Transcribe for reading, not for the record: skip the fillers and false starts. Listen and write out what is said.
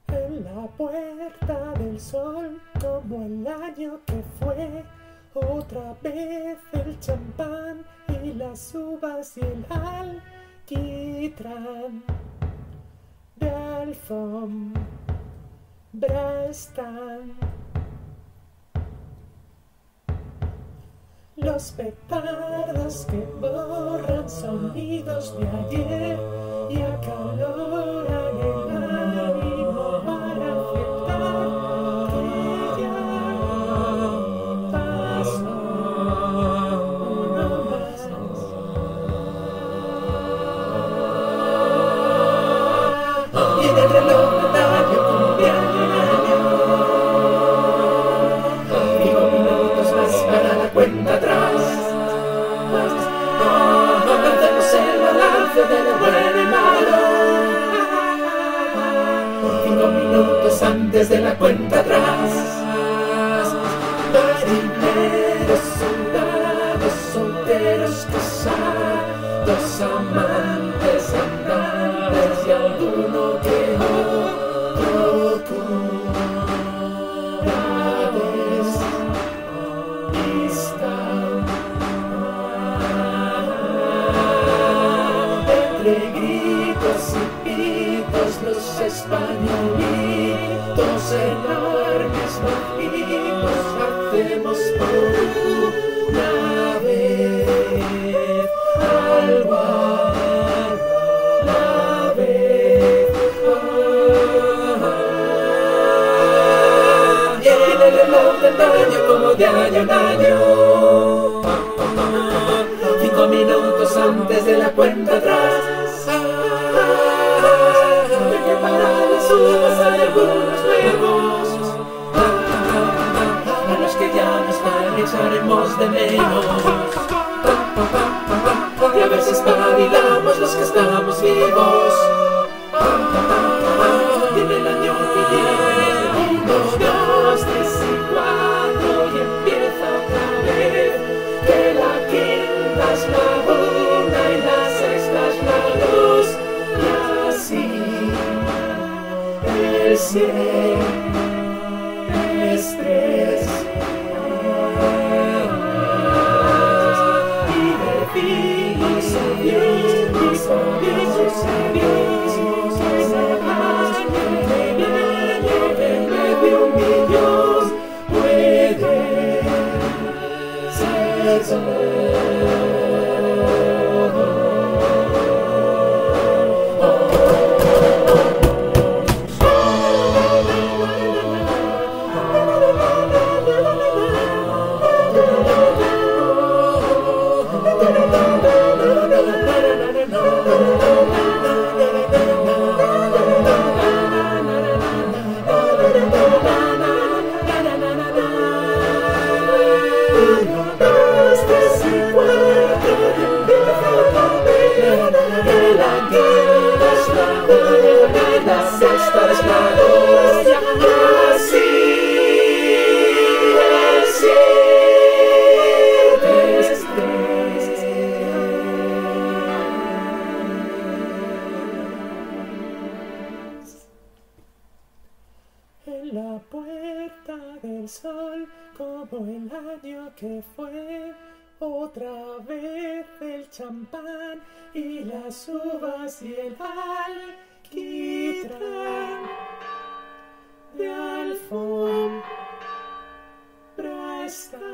En la puerta del sol, como el año que fue, otra vez el champán y las uvas y el alquitrán de alfombra están. Los petardos que borran sonidos de ayer y acaloran el ánimo para aceptar que ya pasó uno más. Y en el reloj de año como de año en año, 5 minutos más para la cuenta atrás. Hacemos el balance de lo bueno y malo. 5 minutos antes de la cuenta atrás. Marineros, soldados, solteros, casados, amantes, andantes y alguno que otro curades. Entre gritos y pitos, los españolitos enormes mojitos hacemos por una vez algo a la vez. Y en el reloj del año como de año en año, 5 minutos antes de la cuenta atrás. Hay que parar las uvas a algunos nuevos, a los que ya no están echaremos de menos. Y a ver si espabilamos los que estamos vivos. Y en el año que viene, 1, 2, 3 y 4 y empieza otra vez. Que la quinta es la 1 y la sexta es la 2 y así el 100 es 3 y decimos adiós, adiós, adiós, el año que viene en medio 1 millón puede ser en la puerta del sol, como el año que fue, otra vez el champán y las uvas y el alquitrán de alfombra está.